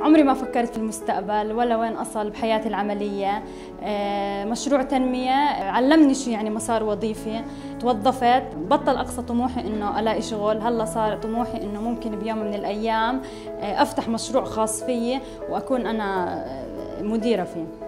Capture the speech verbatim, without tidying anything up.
عمري ما فكرت في المستقبل ولا وين أصل بحياتي العملية. مشروع تنمية علمني شو يعني مسار وظيفي. توظفت، بطل أقصى طموحي إنه ألاقي شغل، هلا صار طموحي إنه ممكن بيوم من الأيام أفتح مشروع خاص فيي وأكون أنا مديرة فيه.